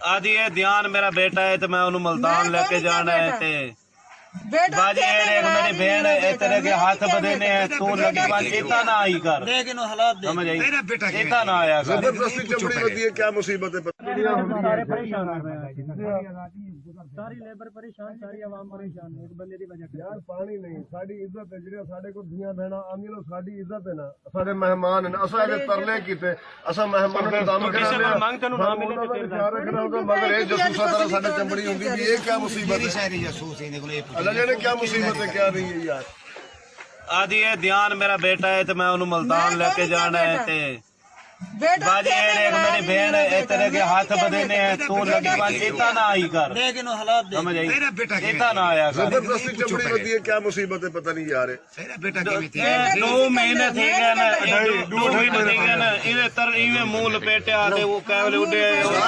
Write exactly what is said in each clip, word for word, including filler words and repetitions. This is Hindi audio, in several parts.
आदि है ध्यान मेरा बेटा है तो मैं उन्हें मुल्तान लेके जाना है ते बाजी है मेरी बहन है तेरे के हाथ बदेने हैं तू लगी बात इतना ना आई कर लेकिन हालात समझ आई इतना ना आया कर जबरदस्ती चमड़ी होती है क्या मुसीबत है सारे परेशान हो रहे हैं सारी लेबर परेशान सारी आवाम परेशान एक बंदे दी वजह यार पानी नहीं साडी इज्जत है जेड़े साडे को धियां बहना आंदी नो साडी इज्जत है ना साडे मेहमान हैं असा दे तरले कीते असा मेहमान नु दम करा मांग तनु ना मिले ते तेरे यार रखना होगा मगर ए जसूसा तरह साडे चमड़ी होंदी भी ये क्या मुसीबत है शहरी जसूस इने कोले अल्लाह जाने क्या मुसीबत है क्या नहीं है यार आदि है ध्यान मेरा बेटा है तो मैं उन्हें मुल्तान लेके जाना है ते बाजी है मेरी बहन है तेरे के हाथ बदेने हैं तू लगी बात इतना ना आई कर लेकिन हालात समझ आई इतना ना आया कर जबरदस्ती चमड़ी होती है क्या मुसीबत है पता नहीं यार दो महीने थे ना दो महीने थे ना इधर तर इवे मुंह लपेटे आते वो कैवले उड़े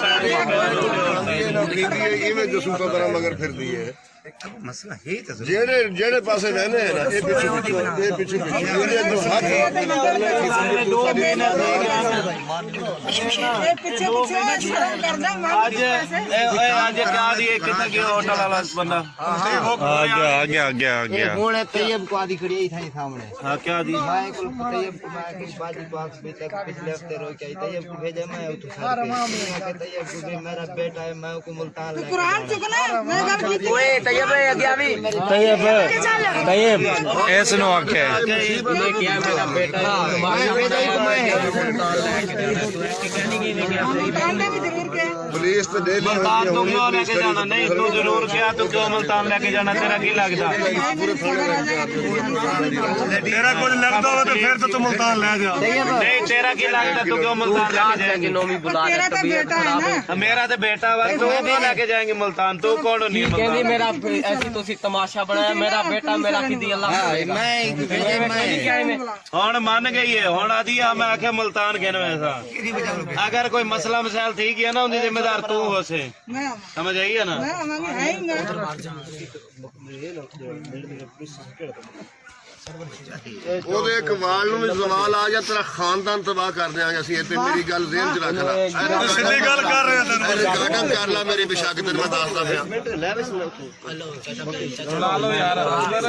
इवे जसूसा तरह मगर फिर दिए मसला है तो जेड़े जेड़े पासे रहने हैं ना ये पीछे पीछे ये पीछे पीछे ये जो हाथ दो महीने ये पीछे पीछे कर दे आज आज क्या दिए कितना के होटल वाला बंदा आ गया आ गया आ गया आ गया कौन है तैयब को आदि खड़ी है थाने सामने हां क्या दी मैं को तैयब को मैं की बाजी बॉक्स में तक पिछले हफ्ते रो के तैयब को भेजा मैं उठ सर के तैयब को भी मेरा बेटा है मैं को मुल्तान ले कुरान चुकना मैं गल की ओए तैयब है अगे अभी तैयब तैयब ऐसे नो आके ये क्या मेरा बेटा है तुम्हारा बेटा ही मैं पुलिस तो डेली मुल्तान तू क्यों लेके जाना नहीं तू जरूर गया तू क्यों मुल्तान लेके जाना तेरा की लगता तेरा कुछ लगता हो तो फिर तो तू मुल्तान ले जा नहीं तेरा की लगता तू क्यों मुल्तान लेके जाएंगे नौवीं बुला तेरा तो बेटा है ना मेरा तो बेटा वा तू क्यों लेके जाएंगे मुल्तान तू कौन नहीं कहंदी मेरा ऐसी तो तमाशा बनाया मेरा बेटा मेरा किदी अल्लाह मैं हुन मान गई है हुन आदि मैं आखे मुल्तान कहने वैसा अगर कोई मसला मसाइल थी गया ना उनकी जिम्मेदार तू हो से समझ आई है ना ਉਹਦੇ ਇੱਕ ਵਾਲ ਨੂੰ ਵੀ ਜ਼ਵਾਲ ਆ ਜਾ ਤੇਰਾ ਖਾਨਦਾਨ ਤਬਾਹ ਕਰ ਦਿਆਂਗੇ ਅਸੀਂ ਇੱਥੇ ਮੇਰੀ ਗੱਲ ਜ਼ੇਨ ਚ ਰੱਖ ਲੈ ਸਿੱਧੀ ਗੱਲ ਕਰ ਰਹੇ ਹਾਂ ਰਿਕਾਰਡਿੰਗ ਕਰ ਲੈ ਮੇਰੀ ਬਿਸ਼ੱਕ ਤੈਨੂੰ ਮੈਂ ਦੱਸਦਾ ਪਿਆ ਲੈ ਬਸ ਲਾ ਲਓ ਯਾਰ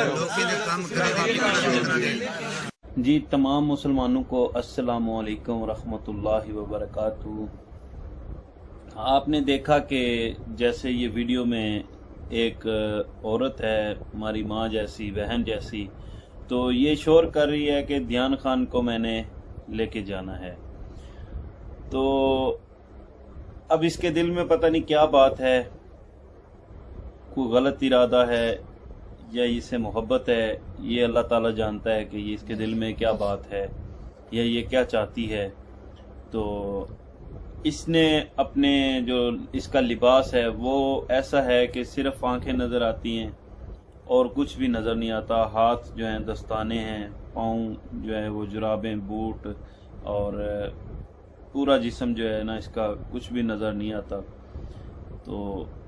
जी तमाम मुसलमानों को अस्सलामु अलैकुम रहमतुल्लाहि व बरकातुहू। आपने देखा कि जैसे ये वीडियो में एक औरत है हमारी माँ जैसी बहन जैसी तो ये शोर कर रही है कि ध्यान खान को मैंने लेके जाना है। तो अब इसके दिल में पता नहीं क्या बात है, कोई गलत इरादा है या इससे मोहब्बत है, ये अल्लाह ताला जानता है कि ये इसके दिल में क्या बात है या ये क्या चाहती है। तो इसने अपने जो इसका लिबास है वो ऐसा है कि सिर्फ आंखें नज़र आती हैं और कुछ भी नज़र नहीं आता। हाथ जो हैं दस्ताने हैं, पाँव जो है वो जुराबें बूट और पूरा जिस्म जो है ना इसका कुछ भी नज़र नहीं आता। तो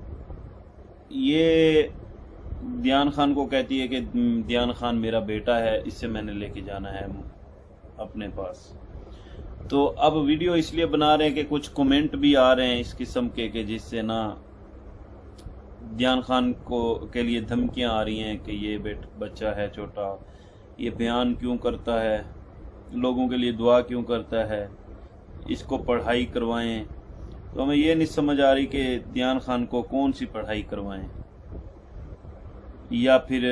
ये ध्यान खान को कहती है कि ध्यान खान मेरा बेटा है, इससे मैंने लेके जाना है अपने पास। तो अब वीडियो इसलिए बना रहे हैं कि कुछ कमेंट भी आ रहे हैं इस किस्म के कि जिससे ना ध्यान खान को के लिए धमकियां आ रही हैं कि ये बेट बच्चा है छोटा, ये बयान क्यों करता है, लोगों के लिए दुआ क्यों करता है, इसको पढ़ाई करवाएं। तो हमें ये नहीं समझ आ रही कि ध्यान खान को कौन सी पढ़ाई करवाएं या फिर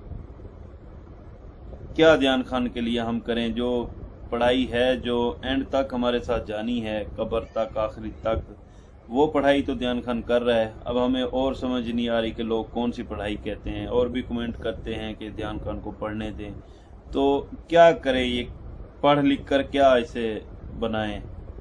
क्या ध्यान खान के लिए हम करें। जो पढ़ाई है जो एंड तक हमारे साथ जानी है कब्र तक आखिरी तक, वो पढ़ाई तो ध्यान खान कर रहा है। अब हमें और समझ नहीं आ रही कि लोग कौन सी पढ़ाई कहते हैं और भी कमेंट करते हैं कि ध्यान खान को पढ़ने दें। तो क्या करें, ये पढ़ लिख कर क्या इसे बनाएं,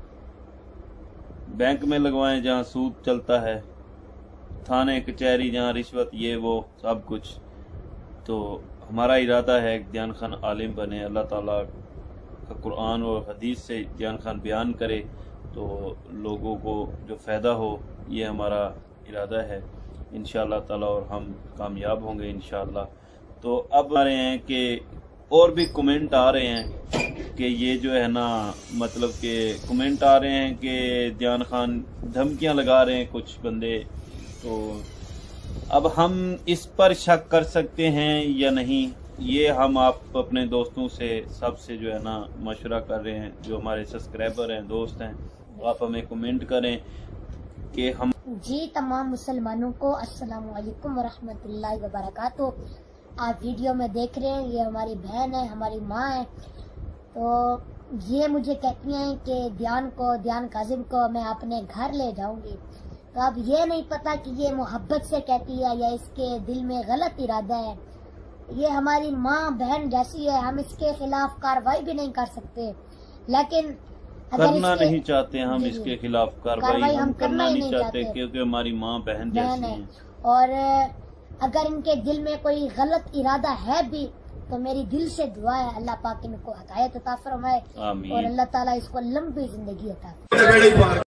बैंक में लगवाएं जहाँ सूद चलता है, थाने कचहरी जहाँ रिश्वत ये वो सब कुछ। तो हमारा इरादा है ध्यान खान आलिम बने, अल्लाह ताला का कुरान और हदीस से ध्यान खान बयान करे तो लोगों को जो फ़ायदा हो, ये हमारा इरादा है इंशाअल्लाह ताला और हम कामयाब होंगे इंशाअल्लाह। तो अब आ रहे हैं कि और भी कमेंट आ रहे हैं कि ये जो है ना मतलब कि कमेंट आ रहे हैं कि ध्यान खान धमकियां लगा रहे हैं कुछ बंदे, तो अब हम इस पर शक कर सकते हैं या नहीं, ये हम आप अपने दोस्तों से सबसे जो है ना मशवरा कर रहे हैं। जो हमारे सब्सक्राइबर हैं, दोस्त हैं, आप हमें कमेंट करें कि हम जी तमाम मुसलमानों को अस्सलाम वालेकुम वरहमतुल्लाहि वबरकातुहू। आप वीडियो में देख रहे हैं, ये हमारी बहन है, हमारी माँ है। तो ये मुझे कहती हैं कि ध्यान को ध्यान काजिम को मैं अपने घर ले जाऊंगी। तो अब ये नहीं पता कि ये मोहब्बत से कहती है या इसके दिल में गलत इरादा है। ये हमारी माँ बहन जैसी है, हम इसके खिलाफ कार्रवाई भी नहीं कर सकते, लेकिन करना नहीं चाहते हम इसके खिलाफ कार्रवाई हम करना नहीं चाहते क्योंकि हमारी माँ बहन जैसी है। और अगर इनके दिल में कोई गलत इरादा है भी तो मेरी दिल से दुआ है अल्लाह पाक इनको हिदायत अता फरमाए और अल्लाह ताला इसको लंबी जिंदगी अता फरमाए।